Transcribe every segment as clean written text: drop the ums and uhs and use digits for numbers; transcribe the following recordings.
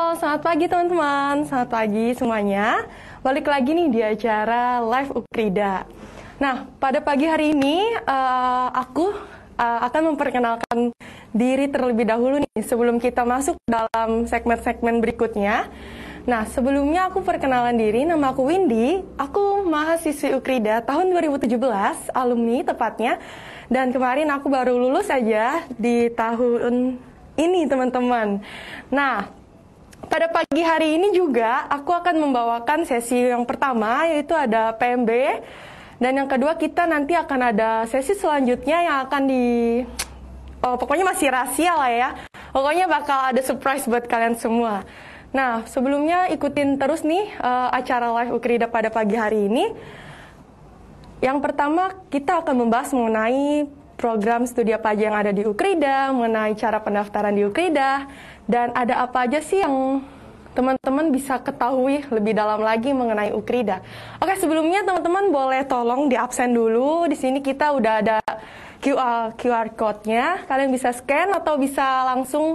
Selamat pagi teman-teman, selamat pagi semuanya. Balik lagi nih di acara Live Ukrida. Nah, pada pagi hari ini aku akan memperkenalkan diri terlebih dahulu nih sebelum kita masuk dalam segmen-segmen berikutnya. Nah, sebelumnya aku perkenalan diri, nama aku Windy, aku mahasiswi Ukrida tahun 2017, alumni tepatnya. Dan kemarin aku baru lulus aja di tahun ini teman-teman. Nah, pada pagi hari ini juga aku akan membawakan sesi yang pertama, yaitu ada PMB. Dan yang kedua kita nanti akan ada sesi selanjutnya yang akan pokoknya masih rahasia lah ya. Pokoknya bakal ada surprise buat kalian semua. Nah, sebelumnya ikutin terus nih acara Live Ukrida pada pagi hari ini. Yang pertama kita akan membahas mengenai program studi apa aja yang ada di Ukrida, mengenai cara pendaftaran di Ukrida, dan ada apa aja sih yang teman-teman bisa ketahui lebih dalam lagi mengenai Ukrida. Oke, sebelumnya teman-teman boleh tolong di absen dulu. Di sini kita udah ada QR code-nya. Kalian bisa scan atau bisa langsung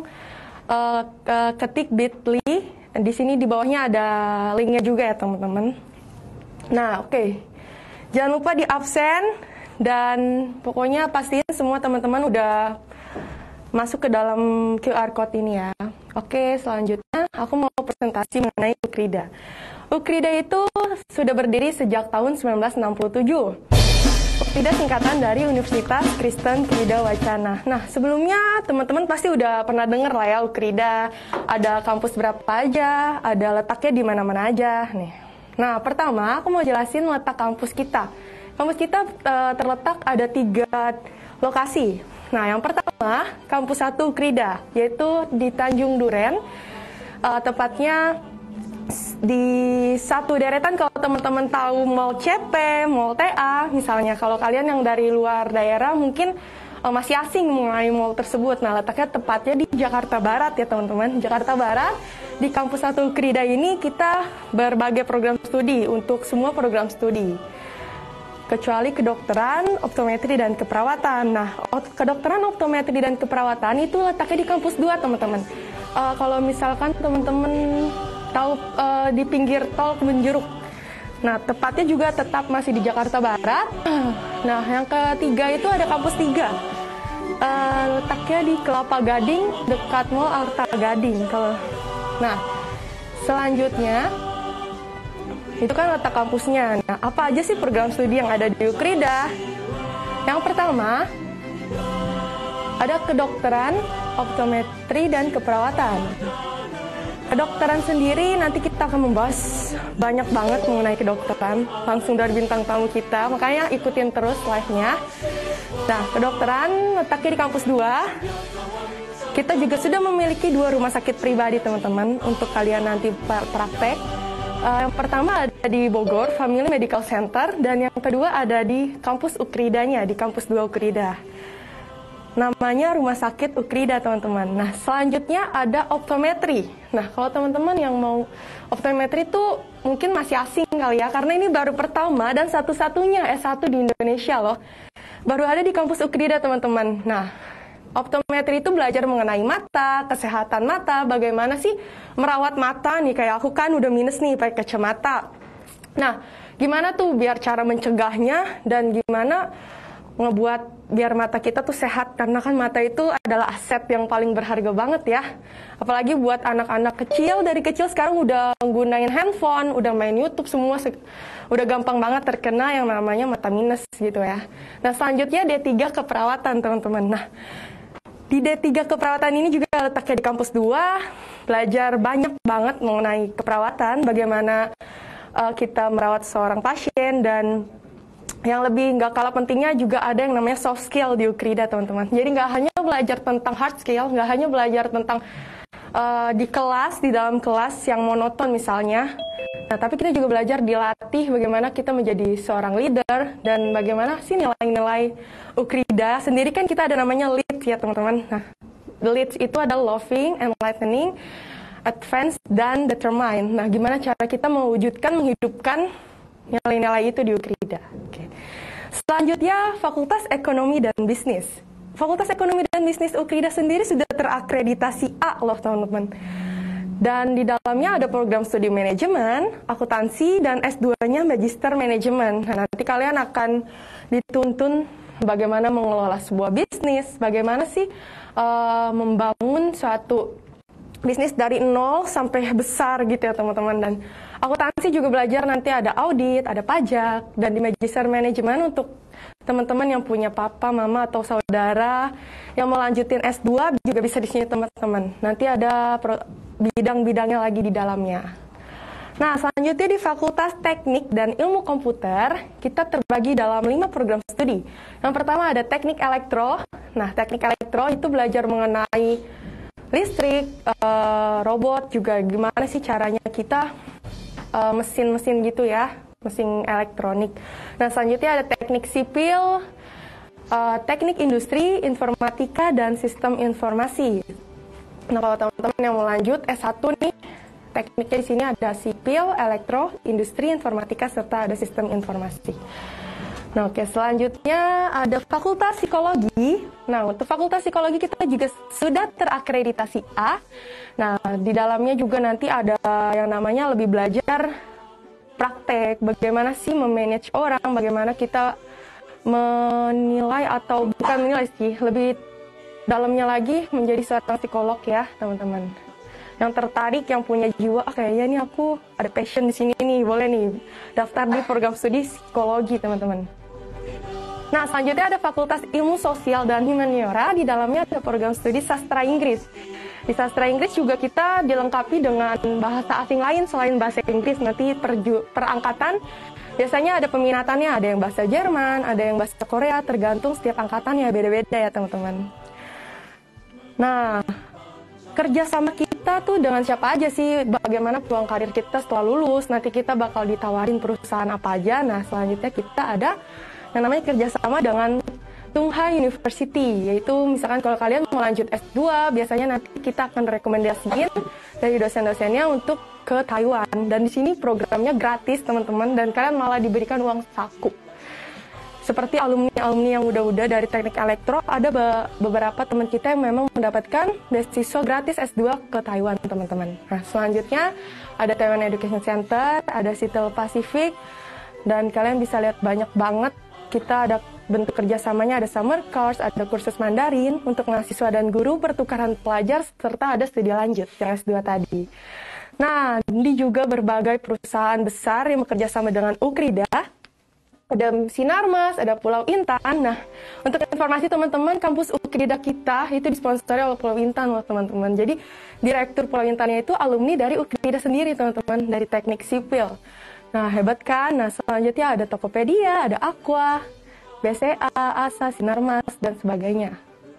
ketik bit.ly. Di sini di bawahnya ada linknya juga ya teman-teman. Nah, oke. Jangan lupa di absen dan pokoknya pastiin semua teman-teman udah masuk ke dalam QR code ini ya. Oke, selanjutnya aku mau presentasi mengenai Ukrida. Ukrida itu sudah berdiri sejak tahun 1967. Ukrida singkatan dari Universitas Kristen Krida Wacana. Nah, sebelumnya teman-teman pasti udah pernah dengar lah ya Ukrida. Ada kampus berapa aja, ada letaknya di mana-mana aja nih. Nah, pertama aku mau jelasin letak kampus kita. Kampus kita terletak ada 3 lokasi. Nah, yang pertama, kampus 1 Ukrida, yaitu di Tanjung Duren, tepatnya di satu deretan kalau teman-teman tahu Mall CP, Mall TA, misalnya kalau kalian yang dari luar daerah mungkin masih asing mengenai mall tersebut. Nah, letaknya tepatnya di Jakarta Barat ya teman-teman. Jakarta Barat, di kampus 1 Ukrida ini kita berbagai program studi untuk semua program studi. Kecuali kedokteran, optometri, dan keperawatan. Nah, kedokteran, optometri, dan keperawatan itu letaknya di kampus 2, teman-teman. Kalau misalkan teman-teman tahu di pinggir tol Kebun Jeruk. Nah, tepatnya juga tetap masih di Jakarta Barat. Nah, yang ketiga itu ada kampus 3. Letaknya di Kelapa Gading, dekat Mall Arta Gading. Nah, selanjutnya itu kan letak kampusnya. Nah, apa aja sih program studi yang ada di Ukrida? Yang pertama, ada kedokteran, optometri, dan keperawatan. Kedokteran sendiri nanti kita akan membahas banyak banget mengenai kedokteran, langsung dari bintang tamu kita, makanya ikutin terus live-nya. Nah, kedokteran letaknya di kampus 2. Kita juga sudah memiliki 2 rumah sakit pribadi, teman-teman, untuk kalian nanti praktek. Yang pertama ada di Bogor, Family Medical Center, dan yang kedua ada di kampus Ukridanya, di kampus 2 Ukrida. Namanya Rumah Sakit Ukrida, teman-teman. Nah, selanjutnya ada optometri. Nah, kalau teman-teman yang mau optometri itu mungkin masih asing kali ya, karena ini baru pertama dan satu-satunya S1 di Indonesia loh. Baru ada di kampus Ukrida, teman-teman. Nah, optometri itu belajar mengenai mata, kesehatan mata, bagaimana sih merawat mata nih, kayak aku kan udah minus nih pakai kacamata. Nah, gimana tuh biar cara mencegahnya dan gimana ngebuat biar mata kita tuh sehat, karena kan mata itu adalah aset yang paling berharga banget ya. Apalagi buat anak-anak kecil, dari kecil sekarang udah menggunain handphone, udah main YouTube, semua udah gampang banget terkena yang namanya mata minus gitu ya. Nah, selanjutnya D3 keperawatan, teman-teman. Nah, di D3 keperawatan ini juga letaknya di kampus 2, belajar banyak banget mengenai keperawatan, bagaimana kita merawat seorang pasien, dan yang lebih nggak kalah pentingnya juga ada yang namanya soft skill di Ukrida, teman-teman. Jadi nggak hanya belajar tentang hard skill, nggak hanya belajar tentang di kelas, di dalam kelas yang monoton misalnya. Nah, tapi kita juga belajar dilatih bagaimana kita menjadi seorang leader dan bagaimana sih nilai-nilai Ukrida. Sendiri kan kita ada namanya LEAD ya teman-teman. Nah, the LEAD itu ada loving, enlightening, advance, dan determine. Nah, gimana cara kita mewujudkan, menghidupkan nilai-nilai itu di Ukrida. Oke. Selanjutnya, Fakultas Ekonomi dan Bisnis. Fakultas Ekonomi dan Bisnis Ukrida sendiri sudah terakreditasi A loh teman-teman. Dan di dalamnya ada program studi manajemen, akuntansi, dan S2-nya Magister Manajemen. Nah, nanti kalian akan dituntun bagaimana mengelola sebuah bisnis, bagaimana sih membangun suatu bisnis dari nol sampai besar gitu ya teman-teman. Dan akuntansi juga belajar nanti ada audit, ada pajak, dan di Magister Manajemen untuk teman-teman yang punya papa, mama, atau saudara yang mau lanjutin S2 juga bisa di sini teman-teman. Nanti ada bidang-bidangnya lagi di dalamnya. Nah, selanjutnya di Fakultas Teknik dan Ilmu Komputer, kita terbagi dalam 5 program studi. Yang pertama ada Teknik Elektro. Nah, Teknik Elektro itu belajar mengenai listrik, robot, juga gimana sih caranya kita mesin-mesin gitu ya, mesin elektronik. Nah, selanjutnya ada teknik sipil, teknik industri, informatika, dan sistem informasi. Nah, kalau teman-teman yang mau lanjut S1 nih, tekniknya di sini ada sipil, elektro, industri, informatika, serta ada sistem informasi. Nah, oke, selanjutnya ada Fakultas Psikologi. Nah, untuk Fakultas Psikologi kita juga sudah terakreditasi A. Nah, di dalamnya juga nanti ada yang namanya lebih belajar praktek, bagaimana sih memanage orang, bagaimana kita menilai atau bukan menilai sih, lebih dalamnya lagi menjadi seorang psikolog ya, teman-teman. Yang tertarik, yang punya jiwa, kayaknya nih aku ada passion di sini nih, boleh nih daftar di program studi psikologi, teman-teman. Nah, selanjutnya ada Fakultas Ilmu Sosial dan Humaniora, di dalamnya ada program studi sastra Inggris. Di sastra Inggris juga kita dilengkapi dengan bahasa asing lain selain bahasa Inggris. Nanti per angkatan biasanya ada peminatannya, ada yang bahasa Jerman, ada yang bahasa Korea, tergantung setiap angkatannya beda-beda ya teman-teman. Nah, kerjasama kita tuh dengan siapa aja sih, bagaimana peluang karir kita setelah lulus, nanti kita bakal ditawarin perusahaan apa aja. Nah, selanjutnya kita ada yang namanya kerjasama dengan Tsinghua University, yaitu misalkan kalau kalian mau lanjut S2, biasanya nanti kita akan rekomendasiin dari dosen-dosennya untuk ke Taiwan. Dan di sini programnya gratis teman-teman, dan kalian malah diberikan uang saku. Seperti alumni-alumni yang udah dari teknik elektro, ada beberapa teman kita yang memang mendapatkan beasiswa gratis S2 ke Taiwan, teman-teman. Nah, selanjutnya ada Taiwan Education Center, ada Citel Pacific, dan kalian bisa lihat banyak banget. Kita ada bentuk kerjasamanya, ada summer course, ada kursus Mandarin untuk mahasiswa dan guru, pertukaran pelajar, serta ada studi lanjut yang S2 tadi. Nah, ini juga berbagai perusahaan besar yang bekerjasama dengan Ukrida. Ada Sinarmas, ada Pulau Intan. Nah, untuk informasi teman-teman, kampus Ukrida kita itu disponsori oleh Pulau Intan loh teman-teman. Jadi, direktur Pulau Intannya itu alumni dari Ukrida sendiri teman-teman, dari teknik sipil. Nah, hebat kan? Nah, selanjutnya ada Tokopedia, ada Aqua, BCA, ASA, Sinarmas, dan sebagainya.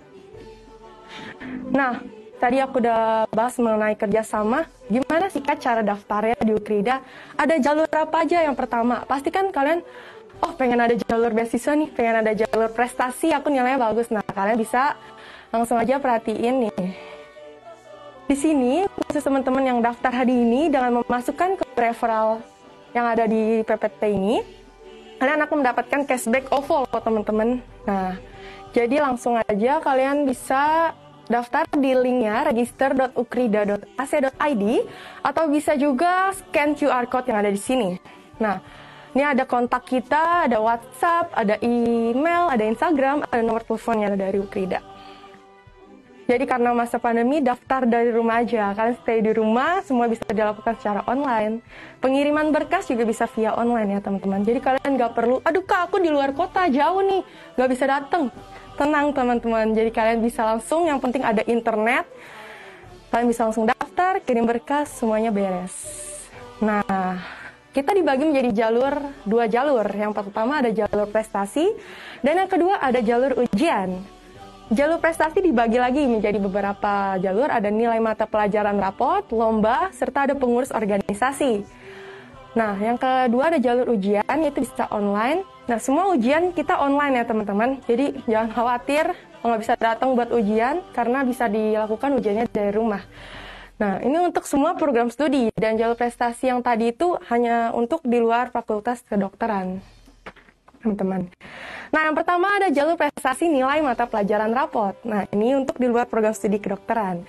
Nah, tadi aku udah bahas mengenai kerjasama. Gimana sih Kak cara daftarnya di Ukrida? Ada jalur apa aja? Yang pertama, pasti kan kalian, pengen ada jalur beasiswa nih, pengen ada jalur prestasi, aku nilainya bagus. Nah, kalian bisa langsung aja perhatiin nih. Di sini, khusus teman-teman yang daftar hari ini, dengan memasukkan ke referral yang ada di PPT ini, kalian akan mendapatkan cashback OVO loh teman-teman. Nah, jadi langsung aja kalian bisa daftar di linknya register.ukrida.ac.id, atau bisa juga scan QR code yang ada di sini. Nah, ini ada kontak kita, ada WhatsApp, ada email, ada Instagram, ada nomor teleponnya dari Ukrida. Jadi karena masa pandemi, daftar dari rumah aja. Kalian stay di rumah, semua bisa dilakukan secara online. Pengiriman berkas juga bisa via online ya teman-teman. Jadi kalian nggak perlu, aduh Kak aku di luar kota, jauh nih, nggak bisa datang. Tenang teman-teman, jadi kalian bisa langsung, yang penting ada internet. Kalian bisa langsung daftar, kirim berkas, semuanya beres. Nah, kita dibagi menjadi dua jalur. Yang pertama ada jalur prestasi, dan yang kedua ada jalur ujian. Jalur prestasi dibagi lagi menjadi beberapa jalur, ada nilai mata pelajaran rapot, lomba, serta ada pengurus organisasi. Nah, yang kedua ada jalur ujian, yaitu bisa online. Nah, semua ujian kita online ya teman-teman, jadi jangan khawatir nggak bisa datang buat ujian, karena bisa dilakukan ujiannya dari rumah. Nah, ini untuk semua program studi, dan jalur prestasi yang tadi itu hanya untuk di luar fakultas kedokteran, teman-teman. Nah, yang pertama ada jalur prestasi nilai mata pelajaran rapot. Nah, ini untuk di luar program studi kedokteran.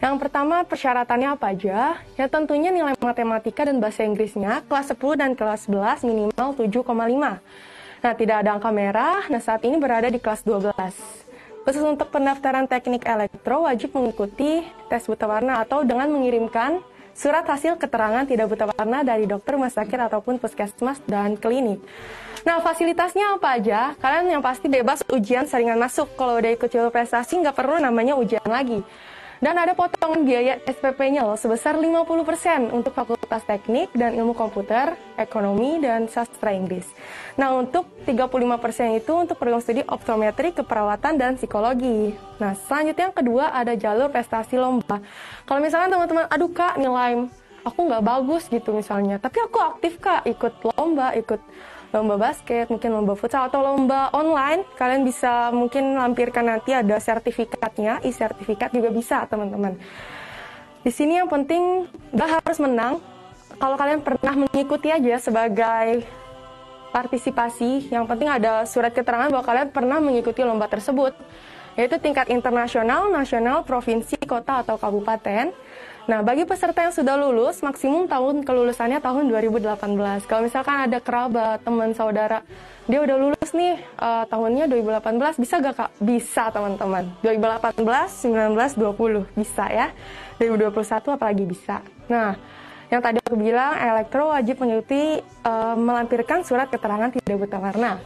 Yang pertama, persyaratannya apa aja? Ya tentunya nilai matematika dan bahasa Inggrisnya kelas 10 dan kelas 11 minimal 7,5. Nah, tidak ada angka merah. Nah, saat ini berada di kelas 12. Khusus untuk pendaftaran teknik elektro, wajib mengikuti tes buta warna atau dengan mengirimkan surat hasil keterangan tidak buta warna dari dokter rumah sakit ataupun puskesmas dan klinik. Nah, fasilitasnya apa aja? Kalian yang pasti bebas ujian saringan masuk. Kalau udah ikut jalur prestasi, nggak perlu namanya ujian lagi. Dan ada potongan biaya SPP-nya loh, sebesar 50% untuk Fakultas Teknik dan Ilmu Komputer, Ekonomi, dan Sastra Inggris. Nah, untuk 35% itu untuk program studi optometri, keperawatan, dan psikologi. Nah, selanjutnya yang kedua ada jalur prestasi lomba. Kalau misalnya teman-teman, aduh kak, nilai aku nggak bagus gitu misalnya, tapi aku aktif kak, ikut lomba, ikut lomba basket, mungkin lomba futsal, atau lomba online, kalian bisa mungkin lampirkan nanti ada sertifikatnya, e-sertifikat juga bisa teman-teman. Di sini yang penting nggak harus menang, kalau kalian pernah mengikuti aja sebagai partisipasi, yang penting ada surat keterangan bahwa kalian pernah mengikuti lomba tersebut, yaitu tingkat internasional, nasional, provinsi, kota, atau kabupaten. Nah, bagi peserta yang sudah lulus, maksimum tahun kelulusannya tahun 2018. Kalau misalkan ada kerabat, teman, saudara, dia udah lulus nih tahunnya 2018, bisa gak kak? Bisa teman-teman. 2018, 19, 20, bisa ya. 2021 apalagi bisa. Nah, yang tadi aku bilang, elektro wajib mengikuti melampirkan surat keterangan tidak buta warna.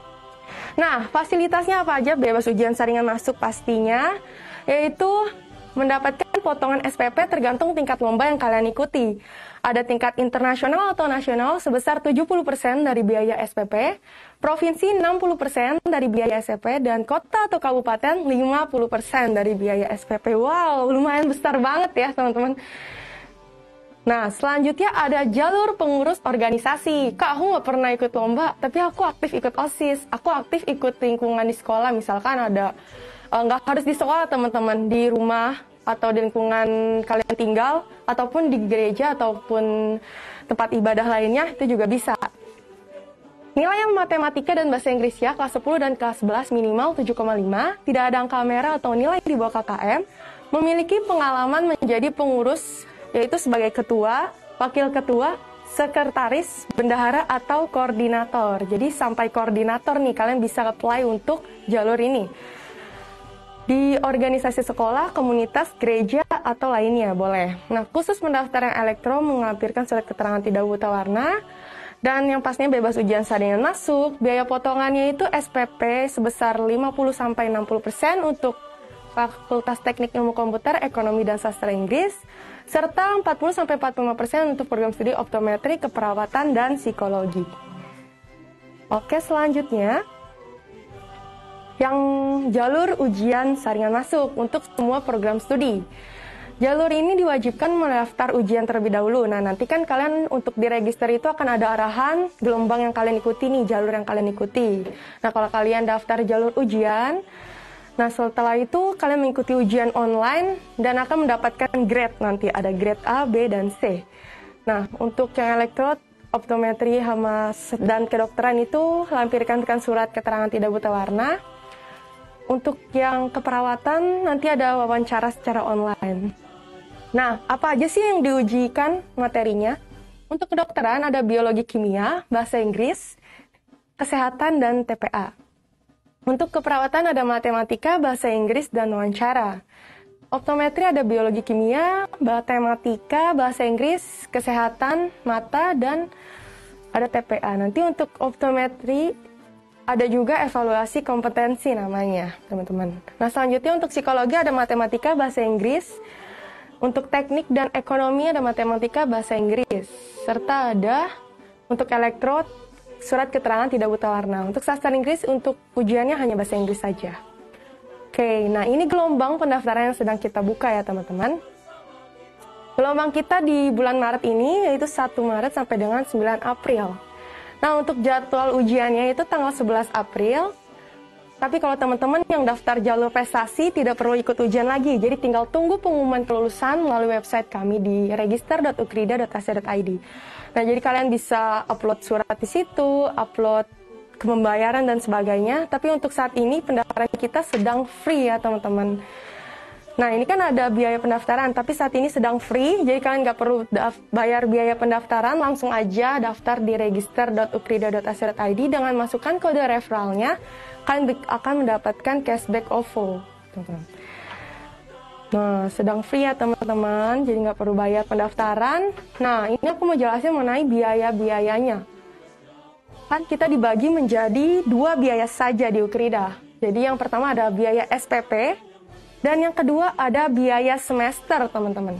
Nah, fasilitasnya apa aja? Bebas ujian saringan masuk pastinya, yaitu mendapatkan potongan SPP tergantung tingkat lomba yang kalian ikuti. Ada tingkat internasional atau nasional sebesar 70% dari biaya SPP, provinsi 60% dari biaya SPP, dan kota atau kabupaten 50% dari biaya SPP. Wow, lumayan besar banget ya teman-teman. Nah, selanjutnya ada jalur pengurus organisasi. Kak, aku nggak pernah ikut lomba, tapi aku aktif ikut OSIS. Aku aktif ikut lingkungan di sekolah, misalkan ada nggak harus di sekolah teman-teman, di rumah atau di lingkungan kalian tinggal, ataupun di gereja ataupun tempat ibadah lainnya, itu juga bisa. Nilai matematika dan bahasa Inggris ya, kelas 10 dan kelas 11 minimal 7,5, tidak ada angka merah atau nilai di bawah KKM, memiliki pengalaman menjadi pengurus, yaitu sebagai ketua, wakil ketua, sekretaris, bendahara, atau koordinator. Jadi sampai koordinator nih, kalian bisa apply untuk jalur ini. Di organisasi sekolah, komunitas, gereja, atau lainnya boleh. Nah, khusus pendaftaran elektro melampirkan surat keterangan tidak buta warna, dan yang pastinya bebas ujian saringan masuk. Biaya potongannya itu SPP sebesar 50-60% untuk Fakultas Teknik Ilmu Komputer, Ekonomi, dan Sastra Inggris, serta 40-45% untuk program studi optometri, keperawatan, dan psikologi. Oke, selanjutnya yang jalur ujian saringan masuk untuk semua program studi. Jalur ini diwajibkan mendaftar ujian terlebih dahulu. Nah, nanti kan kalian untuk diregister itu akan ada arahan gelombang yang kalian ikuti nih, jalur yang kalian ikuti. Nah, kalau kalian daftar jalur ujian, nah setelah itu kalian mengikuti ujian online dan akan mendapatkan grade nanti. Ada grade A, B, dan C. Nah, untuk yang elektro, optometri, dan kedokteran itu lampirkan surat keterangan tidak buta warna. Untuk yang keperawatan nanti ada wawancara secara online. Nah, apa aja sih yang diujikan materinya? Untuk kedokteran ada biologi kimia, bahasa Inggris, kesehatan, dan TPA. Untuk keperawatan ada matematika, bahasa Inggris, dan wawancara. Optometri ada biologi kimia, matematika, bahasa Inggris, kesehatan, mata, dan ada TPA. Nanti untuk optometri ada juga evaluasi kompetensi namanya, teman-teman. Nah, selanjutnya untuk psikologi ada matematika, bahasa Inggris. Untuk teknik dan ekonomi ada matematika, bahasa Inggris. Serta ada untuk elektro, surat keterangan tidak buta warna. Untuk sastra Inggris, untuk ujiannya hanya bahasa Inggris saja. Oke, nah ini gelombang pendaftaran yang sedang kita buka ya, teman-teman. Gelombang kita di bulan Maret ini, yaitu 1 Maret sampai dengan 9 April. Nah, untuk jadwal ujiannya itu tanggal 11 April. Tapi kalau teman-teman yang daftar jalur prestasi tidak perlu ikut ujian lagi. Jadi tinggal tunggu pengumuman kelulusan melalui website kami di register.ukrida.ac.id. Nah, jadi kalian bisa upload surat di situ, upload pembayaran dan sebagainya. Tapi untuk saat ini pendaftaran kita sedang free ya, teman-teman. Nah, ini kan ada biaya pendaftaran, tapi saat ini sedang free, jadi kalian nggak perlu bayar biaya pendaftaran, langsung aja daftar di register.ukrida.ac.id dengan masukkan kode referralnya, kalian akan mendapatkan cashback OVO. Nah, sedang free ya teman-teman, jadi nggak perlu bayar pendaftaran. Nah, ini aku mau jelasin mengenai biaya-biayanya. Kan kita dibagi menjadi 2 biaya saja di Ukrida. Jadi yang pertama ada biaya SPP, dan yang kedua ada biaya semester, teman-teman.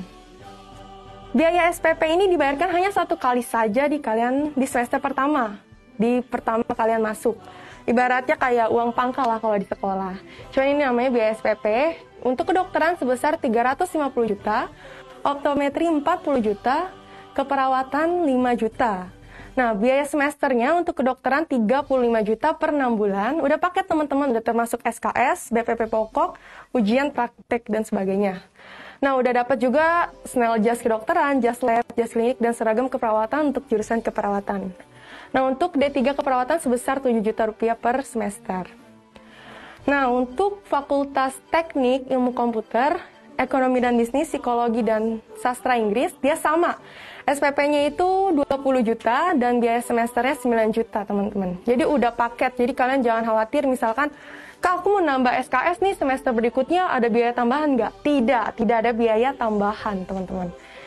Biaya SPP ini dibayarkan hanya 1 kali saja di semester pertama, di pertama kalian masuk. Ibaratnya kayak uang pangkal lah kalau di sekolah. Cuma ini namanya biaya SPP. Untuk kedokteran sebesar 350 juta, optometri 40 juta, keperawatan 5 juta. Nah, biaya semesternya untuk kedokteran 35 juta per 6 bulan. Udah paket teman-teman, udah termasuk SKS, BPP pokok, ujian praktek, dan sebagainya. Nah, udah dapat juga Snell jas kedokteran, jas lab, jas klinik, dan seragam keperawatan untuk jurusan keperawatan. Nah, untuk D3 keperawatan sebesar 7 juta rupiah per semester. Nah, untuk Fakultas Teknik Ilmu Komputer, Ekonomi dan Bisnis, Psikologi, dan Sastra Inggris, dia sama. SPP-nya itu 20 juta dan biaya semesternya 9 juta, teman-teman. Jadi udah paket, jadi kalian jangan khawatir misalkan, Kak, aku mau nambah SKS nih semester berikutnya, ada biaya tambahan nggak? Tidak ada biaya tambahan, teman-teman.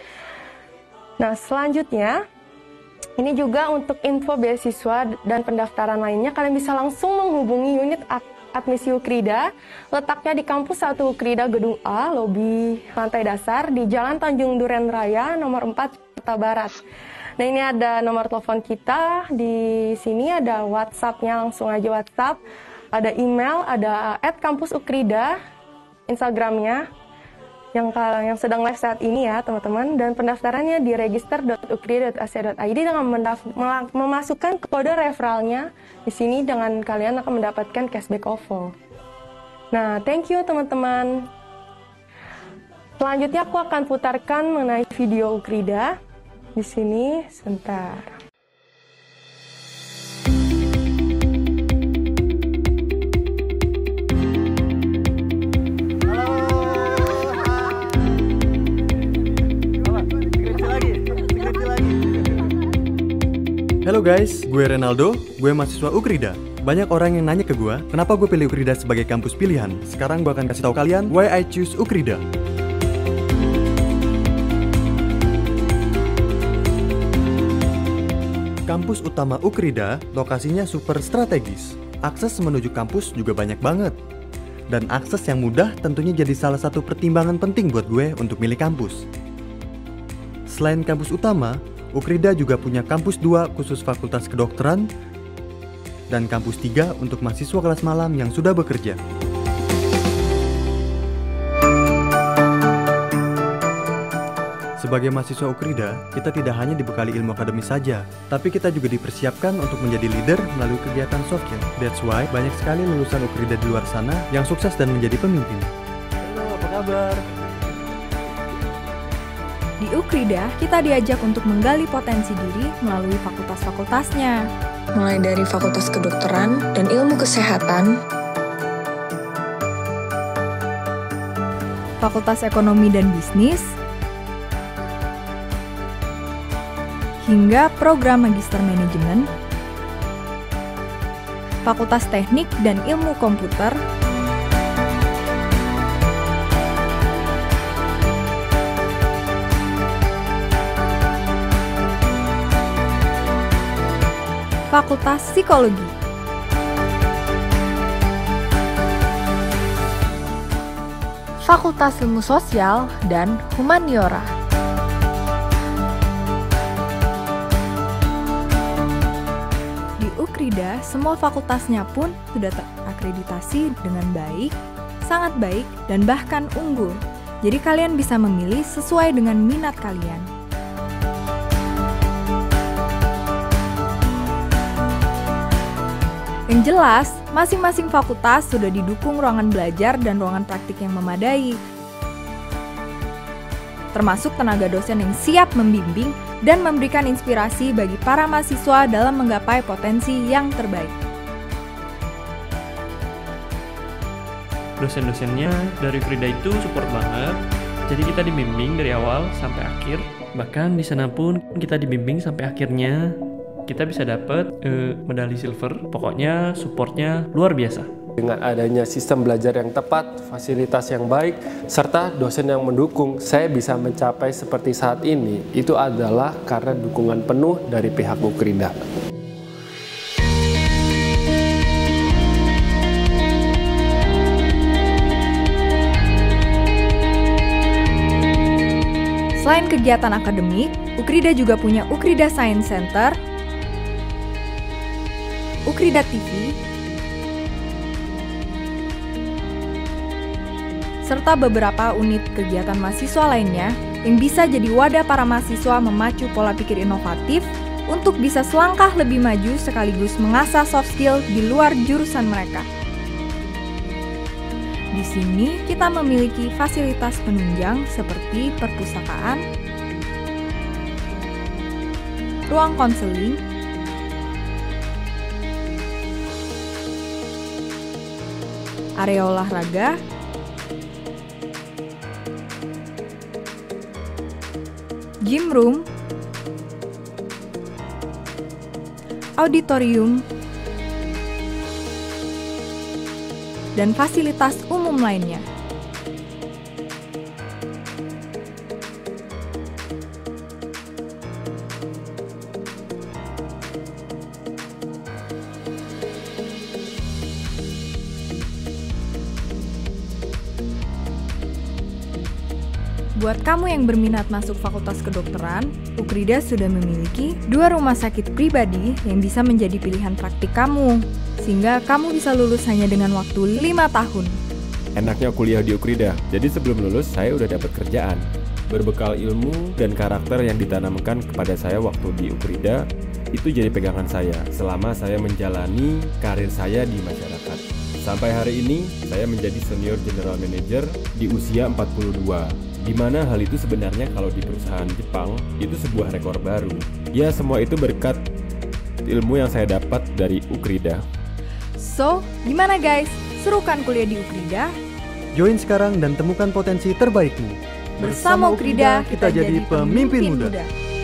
Nah, selanjutnya, ini juga untuk info beasiswa dan pendaftaran lainnya, kalian bisa langsung menghubungi unit admisi Ukrida, letaknya di kampus 1 Ukrida Gedung A, lobi lantai dasar, di Jalan Tanjung Duren Raya, nomor 4, Jakarta Barat. Nah, ini ada nomor telepon kita, di sini ada WhatsApp-nya, langsung aja WhatsApp, ada email, ada @kampusukrida, Instagram-nya, yang sedang live saat ini ya, teman-teman, dan pendaftarannya di register.ukrida.ac.id dengan memasukkan kode referralnya di sini, dengan kalian akan mendapatkan cashback OVO. Nah, thank you teman-teman. Selanjutnya aku akan putarkan mengenai video Ukrida di sini sebentar. Halo guys, gue Renaldo, gue mahasiswa Ukrida. Banyak orang yang nanya ke gue, kenapa gue pilih Ukrida sebagai kampus pilihan. Sekarang gue akan kasih tahu kalian why I choose Ukrida. Kampus utama Ukrida lokasinya super strategis. Akses menuju kampus juga banyak banget. Dan akses yang mudah tentunya jadi salah satu pertimbangan penting buat gue untuk milih kampus. Selain kampus utama, Ukrida juga punya kampus 2 khusus fakultas kedokteran dan kampus 3 untuk mahasiswa kelas malam yang sudah bekerja. Sebagai mahasiswa Ukrida, kita tidak hanya dibekali ilmu akademis saja, tapi kita juga dipersiapkan untuk menjadi leader melalui kegiatan soft skill. That's why banyak sekali lulusan Ukrida di luar sana yang sukses dan menjadi pemimpin. Halo, apa kabar? Di Ukrida, kita diajak untuk menggali potensi diri melalui fakultas-fakultasnya. Mulai dari Fakultas Kedokteran dan Ilmu Kesehatan, Fakultas Ekonomi dan Bisnis, hingga program Magister Manajemen, Fakultas Teknik dan Ilmu Komputer, Fakultas Psikologi, Fakultas Ilmu Sosial, dan Humaniora. Di Ukrida, semua fakultasnya pun sudah terakreditasi dengan baik, sangat baik, dan bahkan unggul. Jadi kalian bisa memilih sesuai dengan minat kalian. Yang jelas, masing-masing fakultas sudah didukung ruangan belajar dan ruangan praktik yang memadai. Termasuk tenaga dosen yang siap membimbing dan memberikan inspirasi bagi para mahasiswa dalam menggapai potensi yang terbaik. Dosen-dosennya dari Ukrida itu support banget. Jadi kita dibimbing dari awal sampai akhir. Bahkan di sana pun kita dibimbing sampai akhirnya kita bisa dapat medali silver. Pokoknya supportnya luar biasa. Dengan adanya sistem belajar yang tepat, fasilitas yang baik, serta dosen yang mendukung, saya bisa mencapai seperti saat ini. Itu adalah karena dukungan penuh dari pihak Ukrida. Selain kegiatan akademik, Ukrida juga punya Ukrida Science Center, Ukrida TV, serta beberapa unit kegiatan mahasiswa lainnya yang bisa jadi wadah para mahasiswa memacu pola pikir inovatif untuk bisa selangkah lebih maju sekaligus mengasah soft skill di luar jurusan mereka. Di sini kita memiliki fasilitas penunjang seperti perpustakaan, ruang konseling, area olahraga, gym room, auditorium, dan fasilitas umum lainnya. Buat kamu yang berminat masuk Fakultas Kedokteran, Ukrida sudah memiliki 2 rumah sakit pribadi yang bisa menjadi pilihan praktik kamu, sehingga kamu bisa lulus hanya dengan waktu 5 tahun. Enaknya kuliah di Ukrida, jadi sebelum lulus saya udah dapat kerjaan. Berbekal ilmu dan karakter yang ditanamkan kepada saya waktu di Ukrida, itu jadi pegangan saya selama saya menjalani karir saya di masyarakat. Sampai hari ini, saya menjadi Senior General Manager di usia 42. Di mana hal itu sebenarnya kalau di perusahaan Jepang itu sebuah rekor baru. Ya, semua itu berkat ilmu yang saya dapat dari Ukrida. So, gimana guys? Seru kan kuliah di Ukrida? Join sekarang dan temukan potensi terbaikmu. Bersama Ukrida, kita jadi pemimpin muda.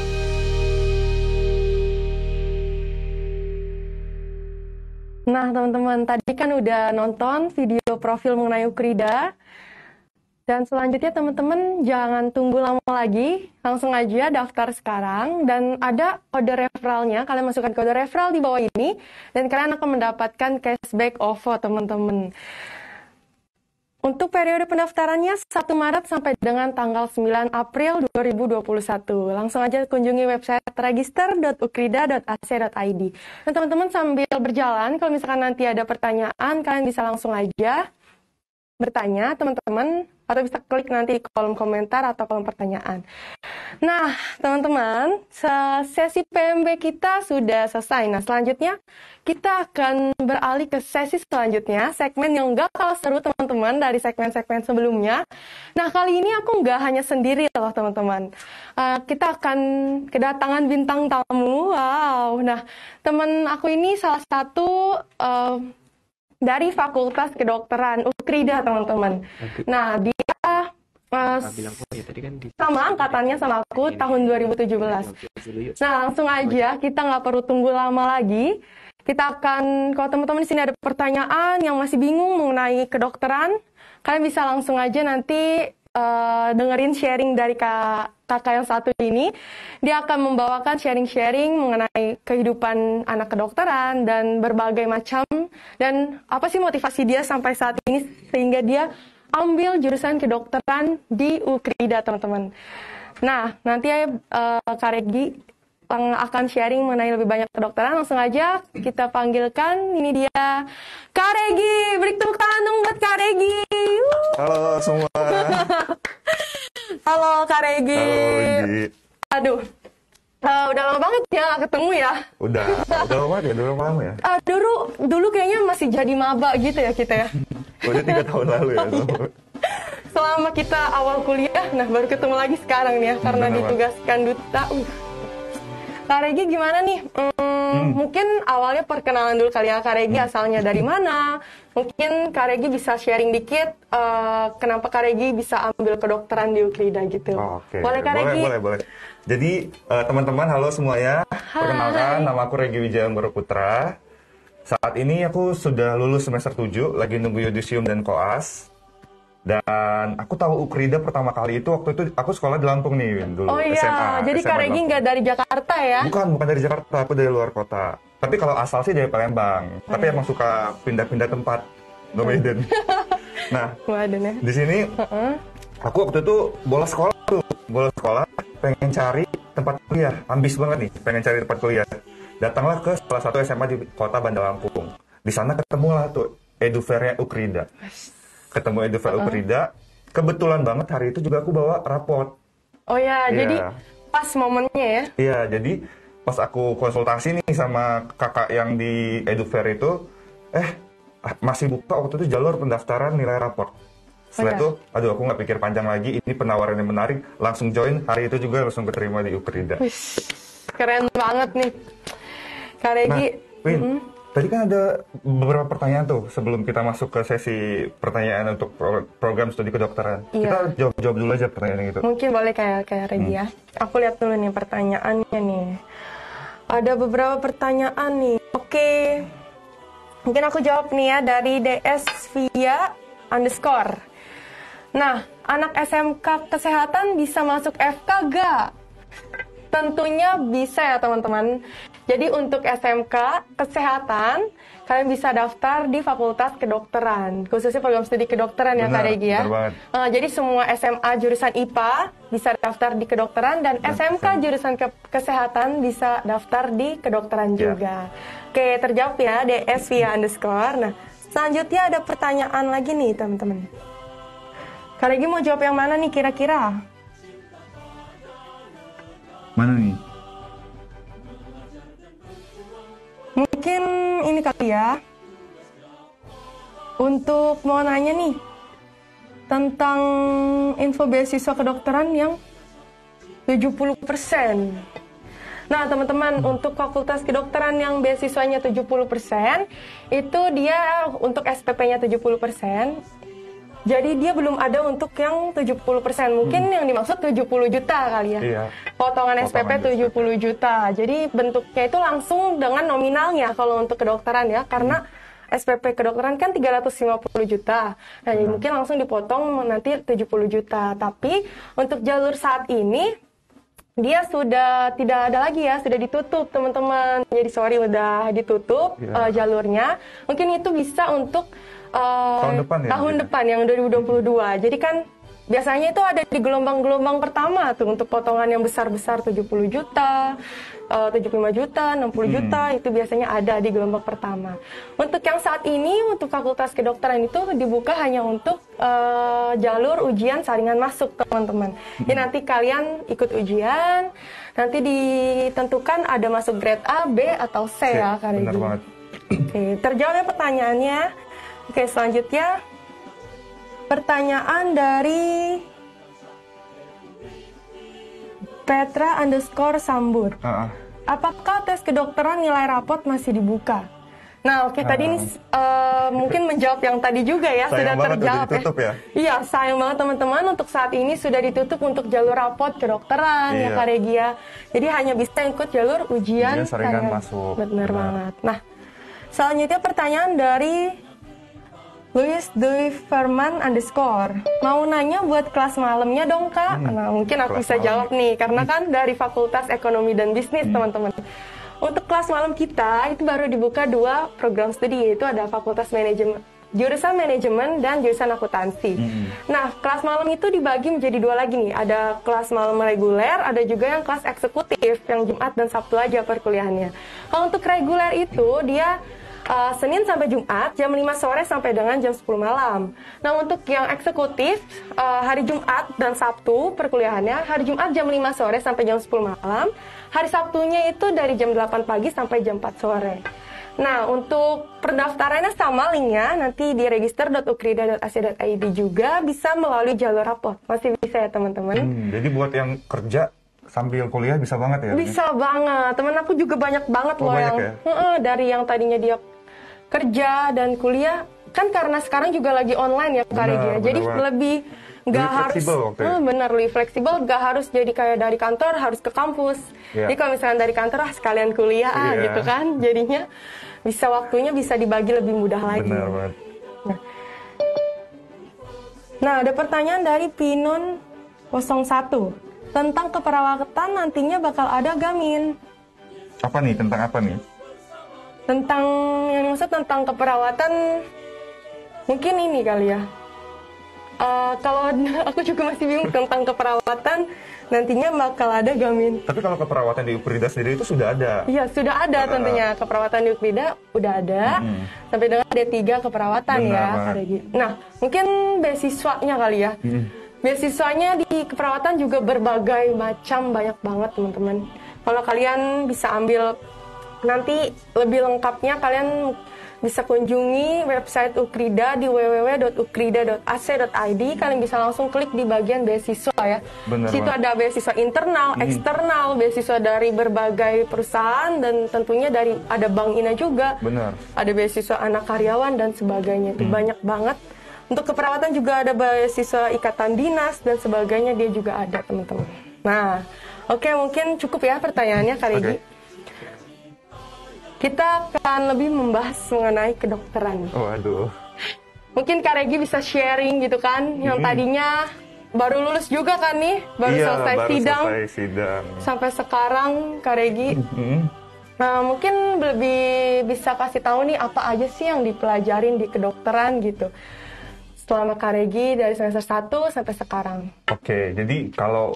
Nah, teman-teman, tadi kan udah nonton video profil mengenai Ukrida. Dan selanjutnya teman-teman jangan tunggu lama lagi, langsung aja daftar sekarang dan ada kode referralnya, kalian masukkan kode referral di bawah ini dan kalian akan mendapatkan cashback OVO teman-teman. Untuk periode pendaftarannya 1 Maret sampai dengan tanggal 9 April 2021. Langsung aja kunjungi website register.ukrida.ac.id. Dan teman-teman sambil berjalan, kalau misalkan nanti ada pertanyaan, kalian bisa langsung aja bertanya teman-teman atau bisa klik nanti di kolom komentar atau kolom pertanyaan. Nah, teman-teman, sesi PMB kita sudah selesai. Nah, selanjutnya kita akan beralih ke sesi selanjutnya, segmen yang gak kalah seru teman-teman dari segmen-segmen sebelumnya. Nah, kali ini aku nggak hanya sendiri loh teman-teman. Kita akan kedatangan bintang tamu. Wow. Nah, teman aku ini salah satu dari Fakultas Kedokteran Ukrida teman-teman. Nah, dia sama angkatannya sama aku tahun 2017. Nah, langsung aja kita nggak perlu tunggu lama lagi. Kita akan, kalau teman-teman di sini ada pertanyaan yang masih bingung mengenai kedokteran, kalian bisa langsung aja nanti dengerin sharing dari kakak yang satu ini. Dia akan membawakan sharing-sharing mengenai kehidupan anak kedokteran dan berbagai macam dan apa sih motivasi dia sampai saat ini sehingga dia ambil jurusan kedokteran di Ukrida teman-teman. Nah, nanti Kak Regi akan sharing mengenai lebih banyak kedokteran. Langsung aja kita panggilkan, ini dia Kak Regi. Beri tepuk tangan dong buat Kak Regi. Halo semua. Halo Kak Regi. Halo Igi. Aduh, udah lama banget ya nggak ketemu ya. Udah lama ya, udah lama ya. Dulu kayaknya masih jadi maba gitu ya kita ya. Udah 3 tahun lalu ya. Selama kita awal kuliah, nah baru ketemu lagi sekarang nih ya karena ditugaskan duta. Kak Regi gimana nih? Mungkin awalnya perkenalan dulu kali ya, Kak Regi asalnya dari mana. Mungkin Kak Regi bisa sharing dikit kenapa Kak Regi bisa ambil kedokteran di Ukrida gitu. Oke, Boleh Kak Regi? boleh. Jadi teman-teman, halo semuanya. Perkenalkan, nama aku Regi Wijaya Putra. Saat ini aku sudah lulus semester 7, lagi nunggu yudisium dan koas. Dan aku tahu Ukrida pertama kali itu waktu itu aku sekolah di Lampung nih dulu. Oh iya, SMA, jadi Kak Regi nggak dari Jakarta ya? Bukan dari Jakarta, aku dari luar kota. Tapi kalau asal sih dari Palembang. Tapi emang suka pindah-pindah tempat, no Medan. Nah, di sini aku waktu itu bolos sekolah, pengen cari tempat kuliah, ambis banget nih, pengen cari tempat kuliah. Datanglah ke salah satu SMA di kota Bandar Lampung. Di sana ketemulah tuh Edufairnya Ukrida. Ketemu Edufair Ukrida. Kebetulan banget hari itu juga aku bawa raport. Oh ya, jadi pas momennya ya? Iya, jadi pas aku konsultasi nih sama kakak yang di Edufair itu, masih buka waktu itu jalur pendaftaran nilai raport. Setelah itu, aku nggak pikir panjang lagi, ini penawaran yang menarik, langsung join, hari itu juga langsung keterima di Ukrida. Keren banget nih, Kak Regi. Nah, Win, tadi kan ada beberapa pertanyaan tuh sebelum kita masuk ke sesi pertanyaan untuk program studi kedokteran. Iya. Kita jawab dulu aja pertanyaan itu. Mungkin boleh kayak Regi ya. Aku lihat dulu nih pertanyaannya nih. Ada beberapa pertanyaan nih. Oke. Mungkin aku jawab nih ya dari DS via _ Nah, anak SMK kesehatan bisa masuk FK gak? Tentunya bisa ya teman-teman. Jadi untuk SMK kesehatan, kalian bisa daftar di Fakultas Kedokteran, khususnya program studi kedokteran ya Kak Regi ya. Jadi semua SMA jurusan IPA bisa daftar di kedokteran dan SMK jurusan kesehatan bisa daftar di kedokteran juga. Oke, terjawab ya DS via _ Nah, selanjutnya ada pertanyaan lagi nih teman-teman. Kak Regi mau jawab yang mana nih kira-kira? Mana nih? Mungkin ini kali ya. Untuk mau nanya nih tentang info beasiswa kedokteran yang 70%. Nah, teman-teman, untuk Fakultas Kedokteran yang beasiswanya 70%, itu dia untuk SPP-nya 70%. Jadi dia belum ada untuk yang 70%. Mungkin yang dimaksud 70 juta kali ya. Iya. Potongan SPP 70 juta. Jadi bentuknya itu langsung dengan nominalnya kalau untuk kedokteran ya. Karena SPP kedokteran kan 350 juta. Nah, jadi mungkin langsung dipotong nanti 70 juta. Tapi untuk jalur saat ini dia sudah tidak ada lagi ya, sudah ditutup teman-teman. Jadi sorry udah ditutup jalurnya. Mungkin itu bisa untuk tahun depan yang 2022. Jadi kan biasanya itu ada di gelombang-gelombang pertama tuh untuk potongan yang besar-besar 70 juta, 75 juta, 60 juta itu biasanya ada di gelombang pertama. Untuk yang saat ini untuk Fakultas Kedokteran itu dibuka hanya untuk jalur ujian saringan masuk teman-teman. Jadi nanti kalian ikut ujian, nanti ditentukan ada masuk grade A, B atau C ya Kak Regi. Benar banget. Oke, terjawabnya pertanyaannya. Oke, selanjutnya pertanyaan dari Petra _ Sambut. Apakah tes kedokteran nilai rapot masih dibuka? Nah, oke, tadi ini mungkin menjawab yang tadi juga ya, sudah terjawab ya. Iya, sayang banget teman-teman, untuk saat ini sudah ditutup untuk jalur rapot kedokteran ya Kak Regi ya. Jadi hanya bisa ikut jalur ujian saringan masuk. Benar banget. Nah, selanjutnya pertanyaan dari Louis Dwi Firman _ mau nanya buat kelas malamnya dong Kak. Nah, mungkin aku bisa jawab nih karena kan dari Fakultas Ekonomi dan Bisnis teman-teman. Untuk kelas malam kita itu baru dibuka 2 program studi, yaitu ada Fakultas Manajemen, jurusan Manajemen dan jurusan Akuntansi. Nah, kelas malam itu dibagi menjadi 2 lagi nih. Ada kelas malam reguler, ada juga yang kelas eksekutif yang Jumat dan Sabtu aja perkuliahannya. Kalau untuk reguler itu dia Senin sampai Jumat jam 5 sore sampai dengan jam 10 malam. Nah, untuk yang eksekutif hari Jumat dan Sabtu perkuliahannya, hari Jumat jam 5 sore sampai jam 10 malam, hari Sabtunya itu dari jam 8 pagi sampai jam 4 sore. Nah, untuk pendaftarannya sama linknya nanti di register.ukrida.ac.id juga bisa melalui jalur rapot. Masih bisa ya teman-teman. Jadi buat yang kerja sambil kuliah bisa banget ya? Bisa banget. Temen aku juga banyak banget loh banyak yang ya? Dari yang tadinya dia kerja dan kuliah, kan karena sekarang juga lagi online ya Kak Regi. Jadi lebih nggak harus lebih fleksibel, nggak harus jadi kayak dari kantor harus ke kampus. Jadi kalau misalnya dari kantor sekalian kuliah gitu kan, jadinya bisa waktunya bisa dibagi lebih mudah lagi. Benar banget. Nah, ada pertanyaan dari Pinon 01 tentang keperawatan nantinya bakal ada gamin. Apa nih? Tentang apa nih? Tentang yang dimaksud tentang keperawatan mungkin ini kali ya. Kalau aku juga masih bingung tentang keperawatan nantinya bakal ada gamin. Tapi kalau keperawatan di Ukrida sendiri itu sudah ada? Iya, sudah ada tentunya. Keperawatan di Ukrida udah ada. Sampai dengan D3 keperawatan ya, Kak Regi. Nah, mungkin beasiswanya kali ya. Beasiswanya di keperawatan juga berbagai macam, banyak banget teman-teman. Kalau kalian bisa ambil nanti lebih lengkapnya kalian bisa kunjungi website Ukrida di www.ukrida.ac.id. Kalian bisa langsung klik di bagian beasiswa ya. Situ ada beasiswa internal, eksternal, beasiswa dari berbagai perusahaan dan tentunya dari ada Bank Ina juga. Ada beasiswa anak karyawan dan sebagainya. Itu banyak banget. Untuk keperawatan juga ada beasiswa ikatan dinas dan sebagainya, dia juga ada teman-teman. Nah, oke, mungkin cukup ya pertanyaannya Kak Regi. Kita akan lebih membahas mengenai kedokteran. Mungkin Kak Regi bisa sharing gitu kan, yang tadinya baru lulus juga kan nih, baru selesai sidang. Sampai sekarang Kak Regi. Nah, mungkin lebih bisa kasih tahu nih apa aja sih yang dipelajarin di kedokteran gitu. Selama Kak Regi dari semester 1 sampai sekarang. Oke, jadi kalau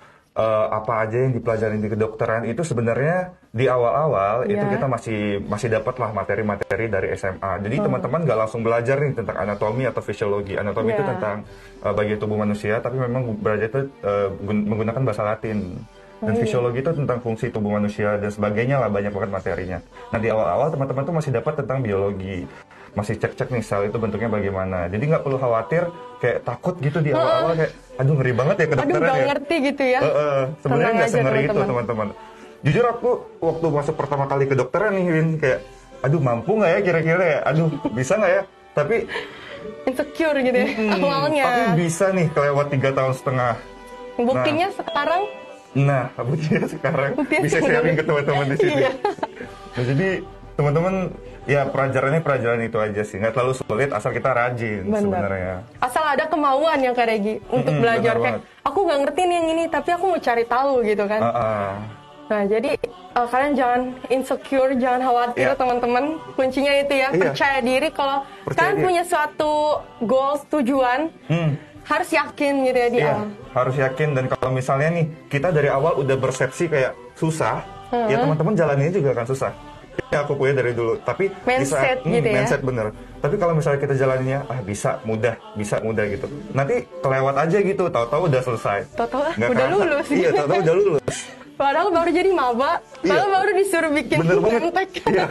apa aja yang dipelajari di kedokteran itu sebenarnya di awal-awal itu kita masih dapat lah materi-materi dari SMA. Jadi teman-teman nggak langsung belajar nih tentang anatomi atau fisiologi. Anatomi itu tentang bagian tubuh manusia, tapi memang belajar itu menggunakan bahasa Latin. Dan fisiologi itu tentang fungsi tubuh manusia dan sebagainya lah, banyak banget materinya. Nah di awal-awal teman-teman tuh masih dapat tentang biologi, masih cek-cek nih sel itu bentuknya bagaimana. Jadi nggak perlu khawatir kayak takut gitu di awal-awal kayak aduh ngeri banget ya kedokteran nggak ngerti gitu ya. Sebenarnya nggak sengeri itu teman-teman. Jujur aku waktu masuk pertama kali kedokteran nih Win, kayak aduh mampu nggak ya kira-kira ya, aduh bisa nggak ya, tapi insecure gitu ya awalnya. Tapi bisa nih kelewat 3,5 tahun. Buktinya sekarang. Nah, buktinya sekarang bisa sharing ke teman-teman di sini. Nah, jadi teman-teman ya pelajaran itu aja sih, nggak terlalu sulit asal kita rajin sebenarnya. Asal ada kemauan ya Kak Regi untuk belajar kayak aku nggak ngerti nih yang ini tapi aku mau cari tahu gitu kan. Nah jadi kalian jangan insecure, jangan khawatir teman-teman. Kuncinya itu ya percaya diri. Kalau kalian punya suatu goals, tujuan, harus yakin gitu ya di awal. Harus yakin, dan kalau misalnya nih kita dari awal udah persepsi kayak susah, ya teman-teman jalannya juga akan susah. Ya aku punya dari dulu, tapi mindset gitu ya. Mindset bener. Tapi kalau misalnya kita jalannya bisa mudah gitu. Nanti kelewat aja gitu, tahu-tahu udah selesai. Tahu-tahu udah lulus. Iya, tahu-tahu udah lulus. Padahal baru jadi maba, padahal baru disuruh bikin kontak.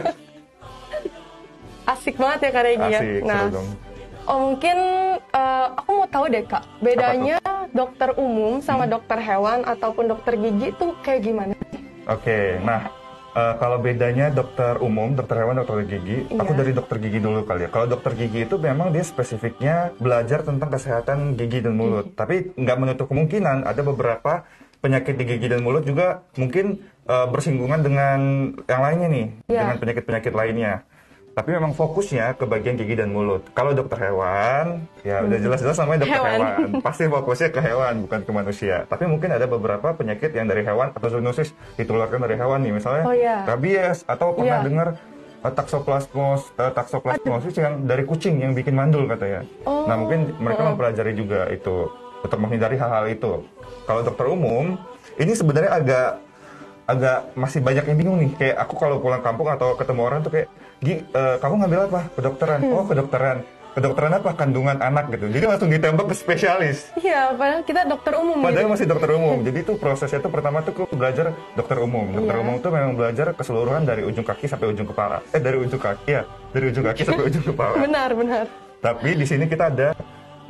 Asik banget ya Kak Regi ya. Nah, mungkin aku mau tahu deh Kak, bedanya dokter umum sama dokter hewan ataupun dokter gigi itu kayak gimana? Oke, nah kalau bedanya dokter umum, dokter hewan, dokter gigi, aku dari dokter gigi dulu kali ya. Kalau dokter gigi itu memang dia spesifiknya belajar tentang kesehatan gigi dan mulut. Tapi nggak menutup kemungkinan ada beberapa penyakit di gigi dan mulut juga mungkin bersinggungan dengan yang lainnya nih, dengan penyakit-penyakit lainnya. Tapi memang fokusnya ke bagian gigi dan mulut. Kalau dokter hewan, ya udah jelas-jelas namanya dokter hewan. Pasti fokusnya ke hewan, bukan ke manusia. Tapi mungkin ada beberapa penyakit yang dari hewan atau zoonosis ditularkan dari hewan nih. Misalnya rabies, atau pernah dengar toxoplasmosis yang dari kucing yang bikin mandul katanya. Nah mungkin mereka mempelajari juga itu untuk menghindari hal-hal itu. Kalau dokter umum, ini sebenarnya agak masih banyak yang bingung nih. Kayak aku kalau pulang kampung atau ketemu orang tuh kayak, kamu ngambil apa? Kedokteran. Oh, kedokteran. Kedokteran apa? Kandungan anak gitu. Jadi langsung ditembak ke spesialis. Iya, padahal kita dokter umum. Padahal masih dokter umum. Jadi itu prosesnya tuh pertama tuh aku belajar dokter umum. Dokter umum tuh memang belajar keseluruhan dari ujung kaki sampai ujung kepala. Dari ujung kaki sampai ujung kepala. Benar. Tapi di sini kita ada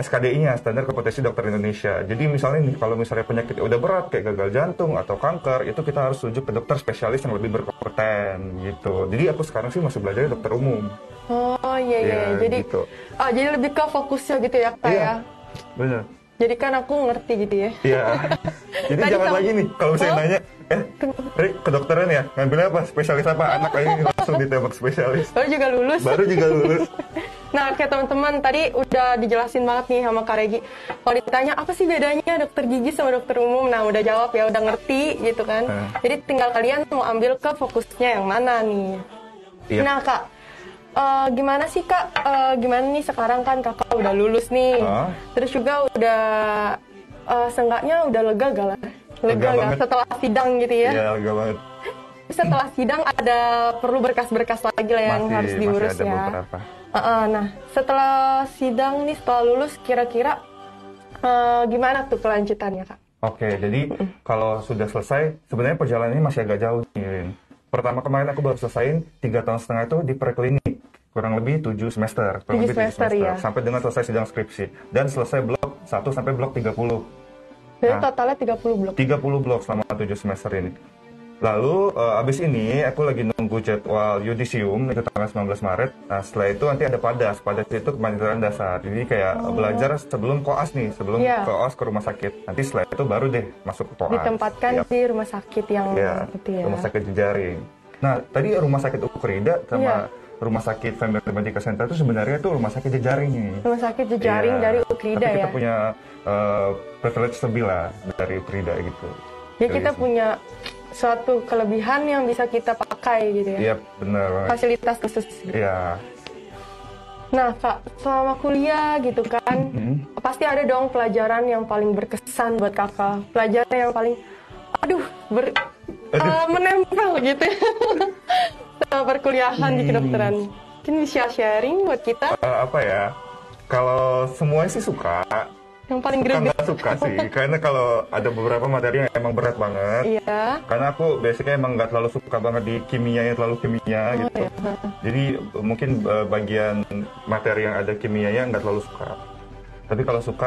SKDI-nya, standar kompetensi dokter Indonesia. Jadi misalnya nih, kalau misalnya penyakit udah berat kayak gagal jantung atau kanker, itu kita harus rujuk ke dokter spesialis yang lebih berkompeten gitu. Jadi aku sekarang sih masih belajar dokter umum. Oh iya. Jadi gitu. Jadi lebih ke fokusnya gitu ya Kak ya. Benar. Jadi kan aku ngerti gitu ya. Iya. Jadi jangan lagi nih kalau misalnya nanya, Rik, kedokteran ya, ngambilnya apa? Spesialis apa? Anak lagi langsung ditembak spesialis. Baru juga lulus. Nah, kayak teman-teman tadi udah dijelasin banget nih sama Kak Regi. Kalau ditanya apa sih bedanya dokter gigi sama dokter umum, nah udah jawab ya, udah ngerti gitu kan. Jadi tinggal kalian mau ambil ke fokusnya yang mana nih. Iya. Nah Kak, gimana sih Kak? Gimana nih sekarang kan Kakak udah lulus nih, terus juga udah seenggaknya udah lega gak lah? Lega gak setelah sidang gitu ya? Iya, lega banget. Setelah sidang ada perlu berkas-berkas lagi lah yang harus diurus masih ada ya. Beberapa. Nah, setelah sidang nih, setelah lulus kira-kira gimana tuh kelanjutannya Kak? Oke, jadi kalau sudah selesai, sebenarnya perjalanannya masih agak jauh nih. Pertama kemarin aku baru selesaiin 3,5 tahun itu di preklinik, kurang lebih 7 semester. Kurang lebih 7 semester ya. Sampai dengan selesai sidang skripsi. Dan selesai blok 1 sampai blok 30. Jadi totalnya 30 blok? 30 blok selama 7 semester ini. Lalu abis ini aku lagi nunggu jadwal yudisium itu tanggal 19 Maret. Nah setelah itu nanti ada padas itu kepanitiaan dasar. Jadi kayak belajar sebelum koas nih, sebelum koas ke rumah sakit. Nanti setelah itu baru deh masuk ke koas. Ditempatkan di rumah sakit yang itu ya. Rumah sakit Jejaring. Nah tadi rumah sakit Ukrida sama rumah sakit Family Medical Center itu sebenarnya itu rumah sakit Jejaring nih. Rumah sakit Jejaring dari Ukrida ya. Tapi kita punya privilege lebih lah dari Ukrida gitu. Jadi kita punya suatu kelebihan yang bisa kita pakai gitu ya. Iya, benar banget. Fasilitas khusus. Iya. Nah, Kak, selama kuliah gitu kan, pasti ada dong pelajaran yang paling berkesan buat Kakak. Pelajaran yang paling, menempel gitu ya. Selama perkuliahan di kedokteran. Mungkin bisa sharing buat kita? Apa ya, kalau semuanya sih suka. Yang paling greget. Nggak suka sih, karena kalau ada beberapa materi yang emang berat banget. Iya. Karena aku basicnya emang nggak terlalu suka banget di kimia yang terlalu kimia gitu. Iya. Jadi mungkin bagian materi yang ada kimianya nggak terlalu suka. Tapi kalau suka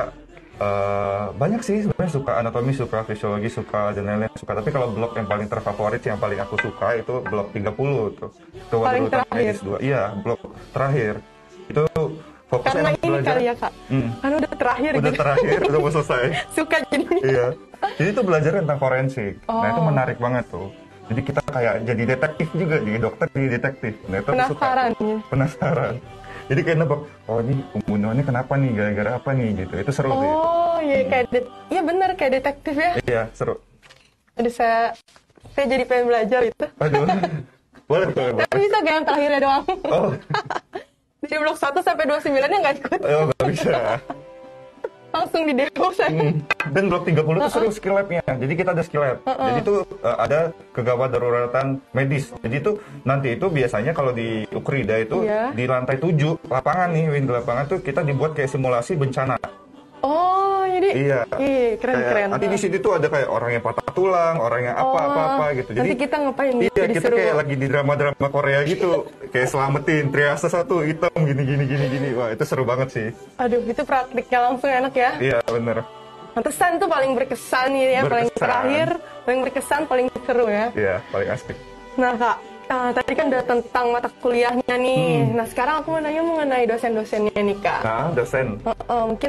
banyak sih sebenarnya, suka anatomi, suka fisiologi, suka dan lain-lain suka. Tapi kalau blok yang paling terfavorit, yang paling aku suka itu blok 30 tuh. Itu paling terakhir. Iya, blok terakhir. Itu fokus karena ini belajar. Kali ya Kak, karena udah terakhir udah gitu. Terakhir, udah mau selesai. Suka jadinya. Iya, jadi itu belajar tentang forensik. Nah itu menarik banget tuh. Jadi kita kayak jadi detektif juga, jadi dokter jadi detektif. Nah itu penasaran suka. Penasaran. Jadi kayak nebak, oh ini pembunuhannya kenapa nih, gara-gara apa nih gitu. Itu seru sih. Oh iya, iya benar kayak detektif ya. Iya, seru. Aduh, saya jadi pengen belajar itu. Aduh, boleh. Tapi bisa gak yang terakhirnya doang? Oh. Dari blok 1 sampai 29-nya nggak ikut. Oh, nggak bisa. Langsung di demo saya. Dan blok 30 itu seru skill lab-nya. Jadi kita ada skill lab. Jadi itu ada kegawat daruratan medis. Jadi itu nanti itu biasanya kalau di Ukrida itu di lantai 7 lapangan nih, di lapangan tuh kita dibuat kayak simulasi bencana. Oh, jadi keren. Nanti di sini tuh ada kayak orang yang patah tulang, orang yang apa gitu. Jadi nanti kita ngapain? Iya, kita kayak lagi di drama-drama Korea gitu, kayak selamatin triase satu hitam gini. Wah, itu seru banget sih. Aduh, itu praktiknya langsung enak ya. Iya, bener. Pantesan tuh paling berkesan nih ya, paling terakhir, paling berkesan, paling seru ya. Iya, paling asik. Nah, Kak, tadi kan udah tentang mata kuliahnya nih. Nah, sekarang aku mau nanya mengenai dosen-dosennya nih, Kak. Nah, dosen. Mungkin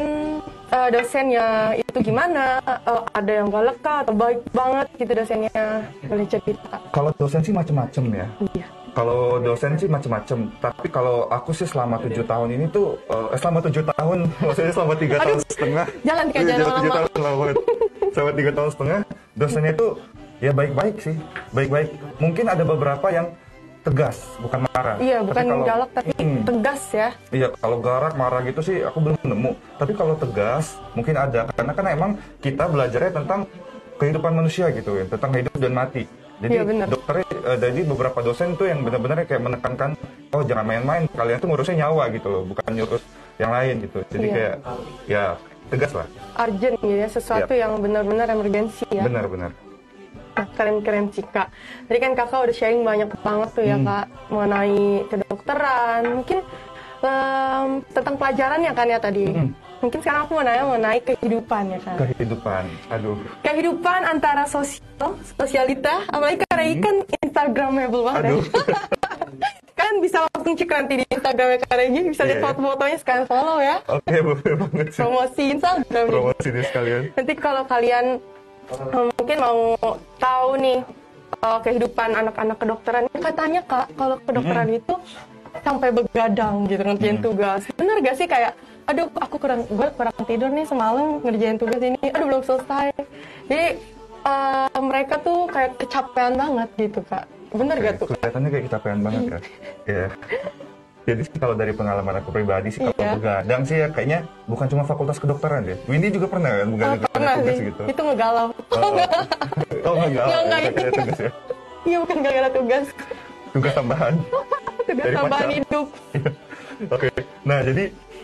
dosennya itu gimana? Ada yang galak kah atau baik banget gitu dosennya? Boleh cerita, Kak? Kalau dosen sih macem-macem ya. Iya. Kalau dosen sih macem-macem. Tapi kalau aku sih selama 7 tahun ini tuh, selama 7 tahun, maksudnya selama 3 tahun setengah. Jangan dikajarin lama. 7 tahun lama. Selama 3 tahun setengah, dosennya itu ya baik-baik sih, baik-baik. Mungkin ada beberapa yang tegas, bukan marah. Iya, bukan galak tapi tegas ya. Iya, kalau galak, marah gitu sih aku belum nemu. Tapi kalau tegas, mungkin ada. Karena kan emang kita belajarnya tentang kehidupan manusia gitu ya, tentang hidup dan mati. Jadi dokternya, jadi beberapa dosen tuh yang benar-benar kayak menekankan, oh jangan main-main, kalian tuh ngurusnya nyawa gitu loh, bukan ngurus yang lain gitu. Jadi kayak, ya tegas lah. Urgent gitu ya, sesuatu yang benar-benar emergensi ya. Benar-benar. Nah, keren-keren sih, Kak. Tadi kan Kakak udah sharing banyak banget tuh ya, Kak, mengenai kedokteran. Mungkin tentang pelajarannya kan ya tadi. Mungkin sekarang aku mau nanya mengenai kehidupan ya kan. Kehidupan, aduh. Kehidupan antara sosialita, apalagi karena ini kan Instagramable banget ya. Kan bisa langsung cek nanti di Instagramnya Karegi, bisa lihat foto-fotonya sekalian follow ya. Oke, boleh banget sih. Promosi Instagram. Promosi deh sekalian. Nanti kalau kalian mungkin mau tahu nih kehidupan anak-anak kedokteran, katanya Kak, kalau kedokteran itu sampai begadang gitu ngerjain tugas. Bener gak sih kayak, aduh aku kurang tidur nih semalam ngerjain tugas ini, aduh belum selesai. Jadi mereka tuh kayak kecapean banget gitu Kak. Bener gak tuh? Kelihatannya kayak kecapean banget ya. Iya. Jadi kalau dari pengalaman aku pribadi sih, kalau begadang sih ya kayaknya bukan cuma fakultas kedokteran ya. Windy juga pernah kan begadang tugas gitu? Itu ngegalau. Ngegalau. Nggak tugas ya? Iya, bukan gara-gara tugas. Tugas tambahan. Tugas tambahan hidup. Oke. Nah, jadi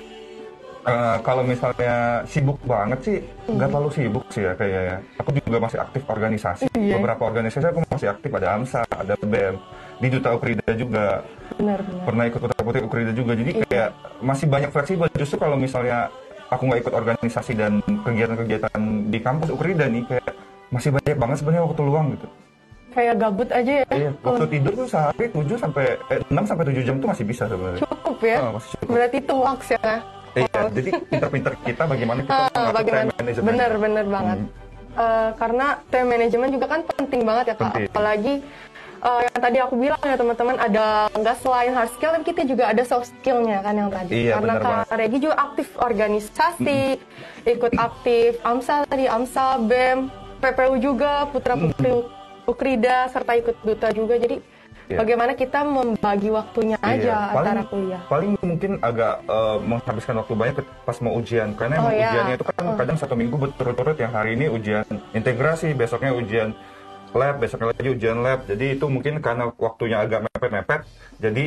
kalau misalnya sibuk banget sih, nggak terlalu sibuk sih ya kayaknya. Aku juga masih aktif organisasi. Beberapa organisasi aku masih aktif, ada AMSA, ada BEM, di Duta Ukrida juga. Benar. Pernah ikut putra-putri Ukrida juga. Jadi kayak masih banyak fleksibel. Justru kalau misalnya aku nggak ikut organisasi dan kegiatan-kegiatan di kampus Ukrida nih, kayak masih banyak banget sebenarnya waktu luang gitu. Kayak gabut aja ya. Iya, waktu tidur tuh sehari 6 sampai 7 jam tuh masih bisa sebenarnya. Cukup ya. Masih cukup. Berarti itu hoax ya. Iya, jadi pinter-pinter kita bagaimana kita mengatur time management. Bener banget. Karena time management juga kan penting banget ya Kak. Penting. Apalagi yang tadi aku bilang ya teman-teman, ada nggak selain hard skill, tapi kita juga ada soft skillnya kan yang tadi. Iya, karena Kak Regi juga aktif organisasi, ikut aktif AMSA tadi, AMSA, BEM, PPU juga, Putra Putri Ukrida, serta ikut duta juga. Jadi bagaimana kita membagi waktunya aja antara kuliah. Paling mungkin agak menghabiskan waktu banyak pas mau ujian. Karena emang ujiannya itu kan kadang 1 minggu berturut-turut, yang hari ini ujian integrasi, besoknya ujian lab, besoknya lagi ujian lab. Jadi itu mungkin karena waktunya agak mepet-mepet, jadi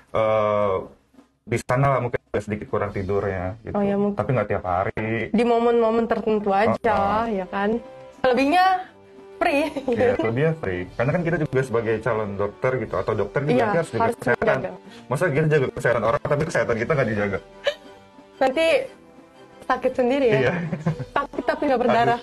di sana lah mungkin sedikit kurang tidurnya gitu. Tapi nggak tiap hari. Di momen-momen tertentu aja, ya kan. Lebihnya free. Iya, lebihnya free. Karena kan kita juga sebagai calon dokter gitu, atau dokter juga harus jaga kesehatan. Masa kita jaga kesehatan orang, tapi kesehatan kita nggak dijaga? Nanti sakit sendiri ya? Iya. Sakit tapi nggak berdarah.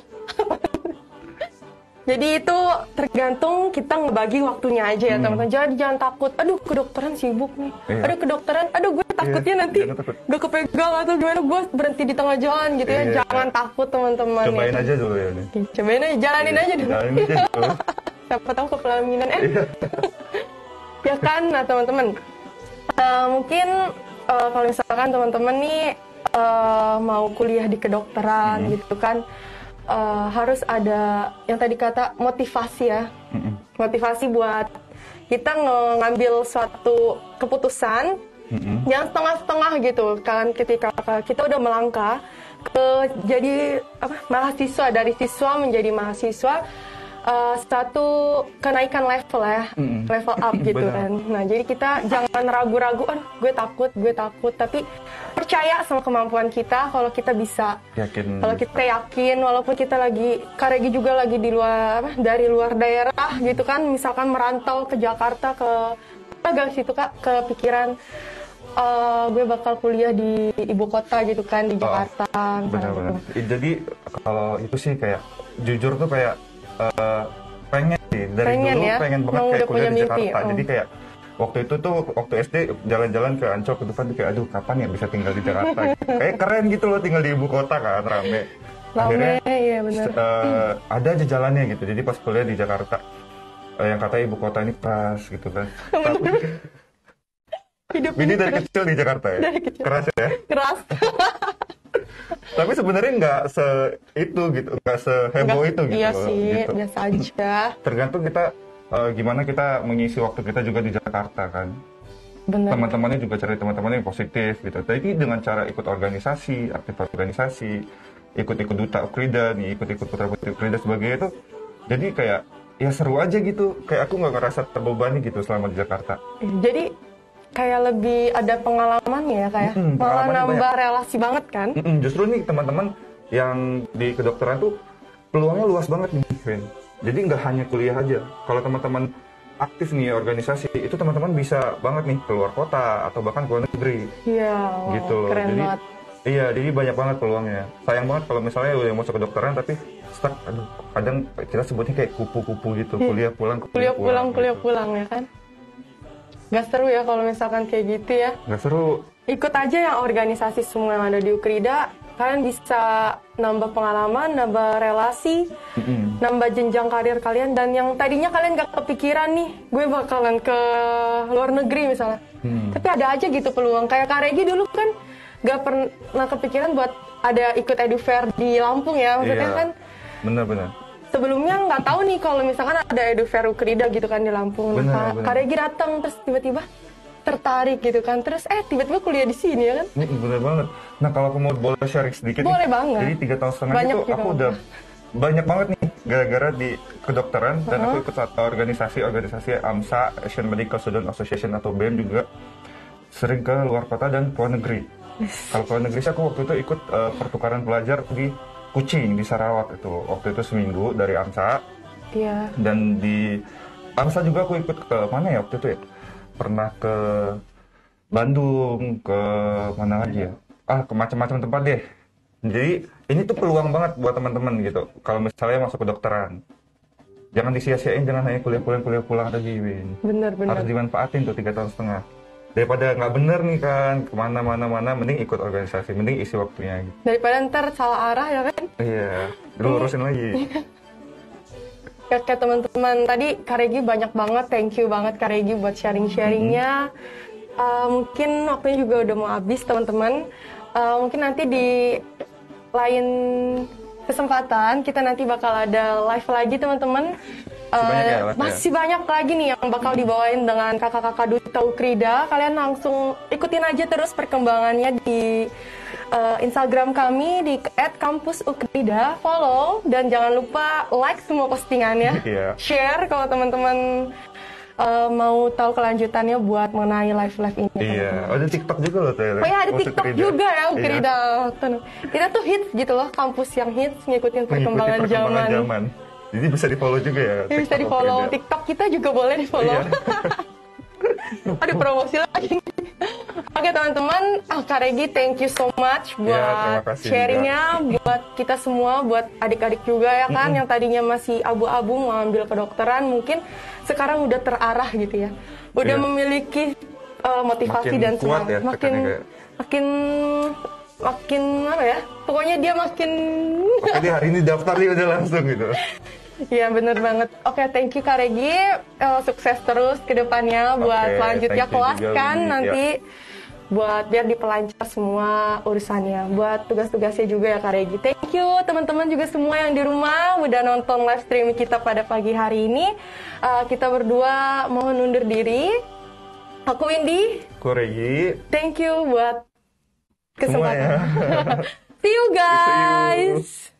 Jadi itu tergantung kita ngebagi waktunya aja ya teman-teman. Jangan takut, aduh kedokteran sibuk nih. Aduh kedokteran, aduh gue takutnya nanti gak kepegang atau gimana, gue berhenti di tengah jalan gitu ya. Jangan takut teman-teman. Cobain aja dulu ya nih. Cobain aja, jalanin aja dulu. Jalanin aja dulu. Siapa tahu kepelaminan ya kan. Nah teman-teman, mungkin kalau misalkan teman-teman nih mau kuliah di kedokteran gitu kan, harus ada yang tadi kata motivasi ya. Motivasi buat kita ngambil suatu keputusan yang setengah-setengah gitu kan, ketika kita udah melangkah ke jadi mahasiswa, dari siswa menjadi mahasiswa, satu kenaikan level ya, level up gitu kan. Nah jadi kita jangan ragu-ragu, gue takut, tapi percaya sama kemampuan kita. Kalau kita bisa, kalau kita yakin, walaupun kita Karegi juga lagi di luar, dari luar daerah gitu kan, misalkan merantau ke Jakarta, agak situ Kak, kepikiran gue bakal kuliah di ibu kota gitu kan, di Jakarta. Benar-benar. Jadi kalau itu sih kayak jujur tuh kayak pengen sih dari dulu ya? Pengen banget kayak kuliah di Jakarta. Jadi kayak waktu itu tuh, waktu SD jalan-jalan ke Ancol ke depan, kayak aduh kapan ya bisa tinggal di Jakarta gitu. Kayak keren gitu loh tinggal di ibu kota kan, rame. Akhirnya iya benar. Ada aja jalannya gitu. Jadi pas kuliah di Jakarta, yang katanya ibu kota ini keras gitu kan. Ini dari kecil di Jakarta ya? Keras ya? Keras. Tapi sebenarnya nggak nggak seheboh itu gitu. Iya sih, gitu. Biasa aja. Tergantung kita gimana kita mengisi waktu kita juga di Jakarta kan. Bener. Teman-temannya juga cari teman-teman yang positif gitu. Tapi dengan cara ikut organisasi, aktif organisasi, ikut-ikut Duta Ukrida nih, ikut-ikut Putra Putri Ukrida sebagainya itu, jadi kayak ya seru aja gitu. Kayak aku nggak ngerasa terbebani gitu selama di Jakarta. Jadi kayak lebih ada pengalamannya ya kayak malah nambah relasi banget kan. Justru nih teman-teman yang di kedokteran tuh peluangnya luas banget nih, Vin. Jadi nggak hanya kuliah aja. Kalau teman-teman aktif nih organisasi, itu teman-teman bisa banget nih keluar kota atau bahkan keluar negeri. Iya, gitu loh. Keren jadi banget. Iya, jadi banyak banget peluangnya. Sayang banget kalau misalnya udah masuk ke kedokteran tapi stuck. Aduh, kadang kita sebutnya kayak kupu-kupu gitu. Kuliah pulang ya kan. Gak seru ya kalau misalkan kayak gitu ya. Gak seru. Ikut aja yang organisasi semua yang ada di Ukrida. Kalian bisa nambah pengalaman, nambah relasi, nambah jenjang karir kalian. Dan yang tadinya kalian gak kepikiran nih, gue bakalan ke luar negeri misalnya. Tapi ada aja gitu peluang. Kayak Kak Regi dulu kan gak pernah kepikiran buat ada ikut Edufair di Lampung ya. Maksudnya kan bener. sebelumnya nggak tahu nih kalau misalkan ada Edufair Ukrida gitu kan di Lampung. Nah, Kak Regi datang terus tiba-tiba tertarik gitu kan. Terus tiba-tiba kuliah di sini ya kan. Bener banget. Nah kalau aku mau boleh sharing sedikit boleh nih. banget. Jadi 3 tahun setengah banyak itu aku udah banyak banget nih gara-gara di kedokteran. Dan aku ikut satu organisasi AMSA, Asian Medical Student Association atau BEM juga. Sering ke luar kota dan ke luar negeri. Kalau ke luar negeri aku waktu itu ikut pertukaran pelajar di Kucing, di Sarawak itu. Waktu itu seminggu dari AMSA. Iya. Dan di AMSA juga aku ikut ke mana ya waktu itu ya? Pernah ke Bandung, ke mana lagi ya? Ke macam-macam tempat deh. Jadi ini tuh peluang banget buat teman-teman gitu. Kalau misalnya masuk ke kedokteran. Jangan disia-siain, jangan hanya kuliah pulang lagi, Win. Bener. Harus dimanfaatin tuh 3 tahun setengah. Daripada nggak bener nih kan, kemana-mana, mending ikut organisasi, mending isi waktunya gitu. Daripada ntar salah arah ya kan? Iya, lurusin lagi. Ya kayak teman-teman, tadi Kak Regi banyak banget, thank you banget Kak Regi buat sharing-sharingnya. Mungkin waktunya juga udah mau habis teman-teman. Mungkin nanti di lain kesempatan, kita nanti bakal ada live lagi teman-teman. Masih banyak lagi nih yang bakal dibawain dengan kakak-kakak Duta Ukrida. Kalian langsung ikutin aja terus perkembangannya di Instagram kami di @kampusukrida, follow dan jangan lupa like semua postingannya, share kalau teman-teman mau tahu kelanjutannya buat mengenai live ini. Iya, ada TikTok juga loh tuh. Oh ya, ada TikTok juga ya Ukrida. Kita tuh hits gitu loh, kampus yang hits ngikutin perkembangan zaman. Jadi bisa di-follow juga ya? Bisa di-follow. TikTok kita juga boleh di-follow. Ada promosi lagi. Oke teman-teman, Kak Regi thank you so much buat sharingnya, buat kita semua, buat adik-adik juga ya kan, yang tadinya masih abu-abu mau ambil kedokteran, mungkin sekarang udah terarah gitu ya. Udah memiliki motivasi dan semangat. Makin apa ya? Pokoknya dia makin. Oke, dia hari ini daftar dia udah langsung gitu. Iya bener banget. Oke, thank you Kak Regi. Sukses terus ke depannya buat selanjutnya kelas kan nanti buat biar dipelancar semua urusannya. Buat tugas-tugasnya juga ya Kak Regi. Thank you teman-teman juga semua yang di rumah udah nonton live stream kita pada pagi hari ini. Kita berdua mohon undur diri. Aku Windy. Aku Regi. Thank you buat kesempatan. See you guys.